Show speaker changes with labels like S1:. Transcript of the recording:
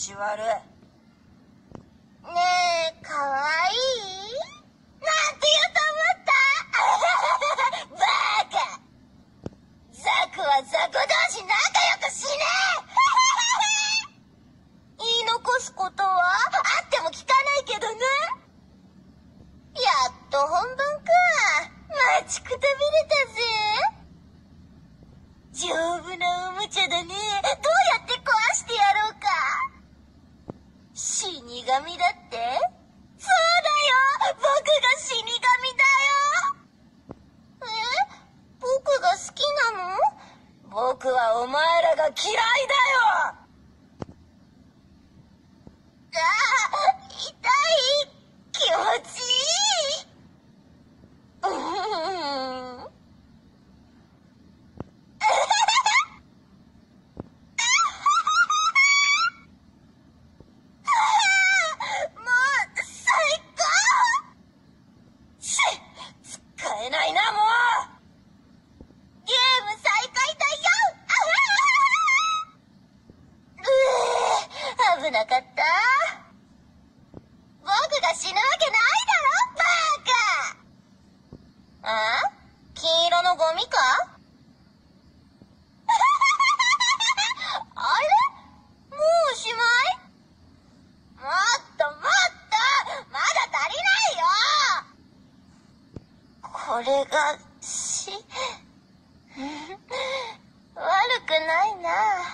S1: ち悪い。
S2: ねえ、かわいい？なんて言うと思った？バカ！ザクはザク同士仲良くしねえ言い残すことはあっても聞かないけどね。やっと本番か。待ちくたびれたぜ。丈夫なおもちゃだね。どうやって壊してやろうか。死神だって？そうだよ、僕が死神だよ。僕が好きなの？僕はお前らが嫌いだよ。ああ、痛い。気持ちいい。もう最高。使えないな、もう。ゲーム再開だよ。危なかった。僕が死ぬわけないだろ、バカ。あ？金色のゴミか？あれ？もうおしまい？もっともっと、まだ足りないよ。これが悪くないな。